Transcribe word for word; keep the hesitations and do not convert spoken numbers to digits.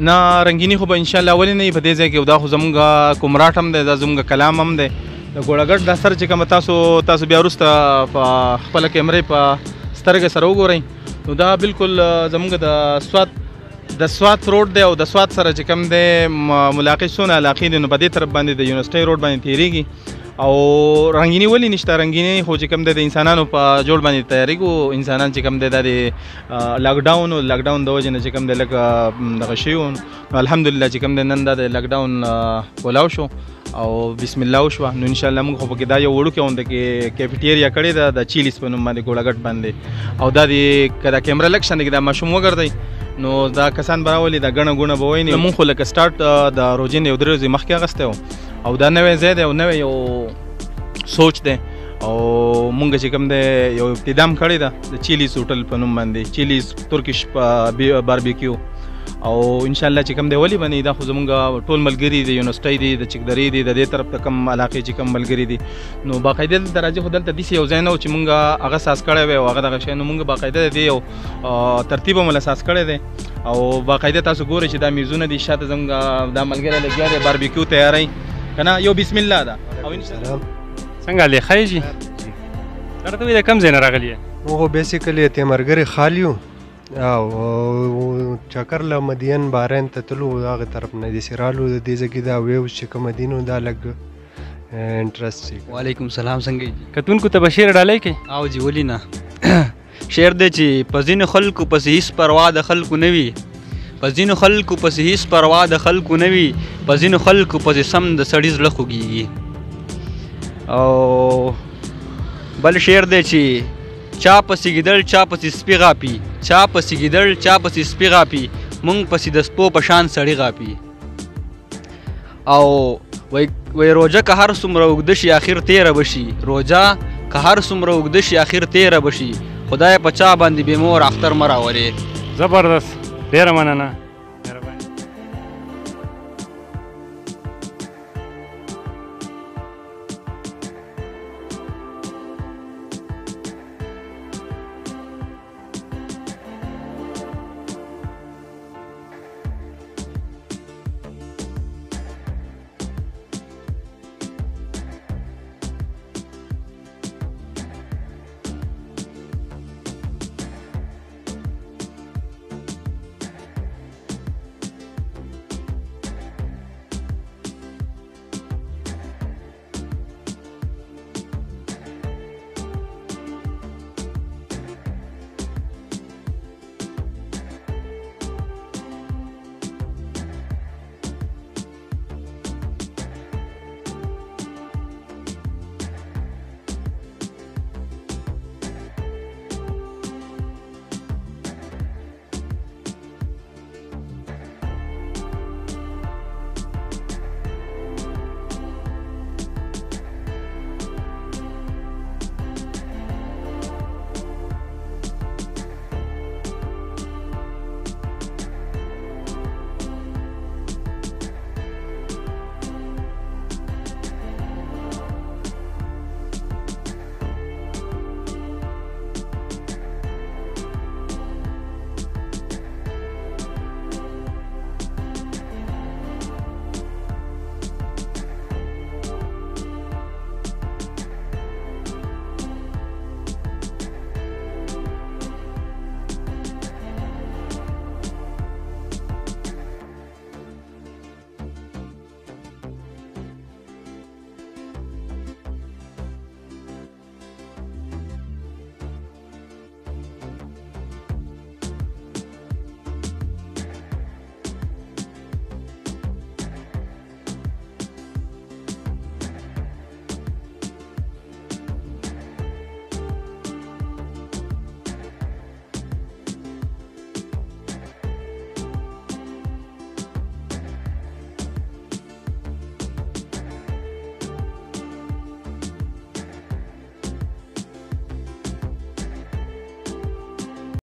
نه رنګیني خو به انشاءالله ولې نه وي په دې ځای کې. دا خو زمونږ کمراټ هم دی، دا زمونږ کلام هم دی. د ګوړهګټ دا سر چې کومه تاسو تاسو بیا وروسته په خپله کیمرې په سترګه سره وګورئ نو دا بالکل زمونږ د سوات د سوات روډ دی او د سوات سره چې کوم دی ملاقات څونه علاقې دي نو په دې طرف باندې د یونیورسټۍ روډ باندې تېرېږي. او رنګیني ولې نشته؟ رنګیني خو چې کوم دی د انسانانو په جوړ باندې تیارېږو. انسانان چې کوم دی دا د لاکډاون او لاکډاون د وجې نه چې کوم دی لږ دغه شوي وو نو الحمدلله چې کوم دی نن دا د لاکډاون کولاو شو او بسم الله وشوه. نو انشاءالله موږ خو پکې دا یو وړوکی غونډه کې کیفیټیریا کړې ده د چیلیز په نوم باندې ګوړهګټ باندې. او دا د که دا کیمره لږ شانې کې دا ماشوم وګرځئ نو دا کسان به راولي دا ګڼه ګوڼه به وایي. مونږ خو لکه سټارټ د روژې نه یو درې ورځې مخکې اخیستی و او دا نوی ځای دی او نوی یو سوچ دی او مونږ چې کوم دی یو ابتدام کړې ده د چیلیز هوټل په نوم باندې، چیلیز ترکش باربیکیو. او انشاءالله چې کوم دی ولې باندې دا خو زمونږ ټول ملګري دي، یونیورسټۍ دي، د چکدرې دي، د دې طرف ته کوم علاقې چې کوم ملګري دي نو باقاعده دلته راځي. خو دلته داسې یو ځای نه و چې مونږ هغه ساس کړی وی او هغه دغه شی نو مونږ باقاعده د دې یو ترتیب هم له ساس کړی دی او باقاعده تاسو ګورئ چې دا میزونه دي شاته زمونږ دا ملګری لګیا دی باربیکیو تیاری که نه یو بسم الله ده. او انشاءالله څنګه دی ښه یې جي؟ سره ته وایي د کوم ځای نه راغلي یې؟ موږ خو بیسیکلي تیمرګرې خال یو او چکر له مدین بارین ته تلو هغه طرف نه داسې رالو د دې ځای کې دا ویوز چې کومه دي نو دا لږ انټرسټ شي. وعلیکم سلام، څنګه یې؟ کتونکو ته به شعر ډالۍ کوي؟ او جی ولې نه. شعر دی چې په ځینو خلکو پسې هېڅ پروا د خلکو نه وي، په ځینو خلکو پسې هېڅ پروا د خلکو نه وي، په ځینو خلکو پسې سم د سړي زړه خوږېږي. او بل شعر دی چې چا پسې ګیدړ چا پسې سپي غاپي، چا پسې ګیدړ چا پسې سپي غاپي، مونږ پسې د سپو په شان سړي غاپي. او وای وای روژه که هر څومره اوږده شي اخر تیره به شي، روژه که هر څومره اوږده شي اخر تیره به شي، خدای په چا باندې بې مور اختر مه راولې. زبردست، ډېره مننه.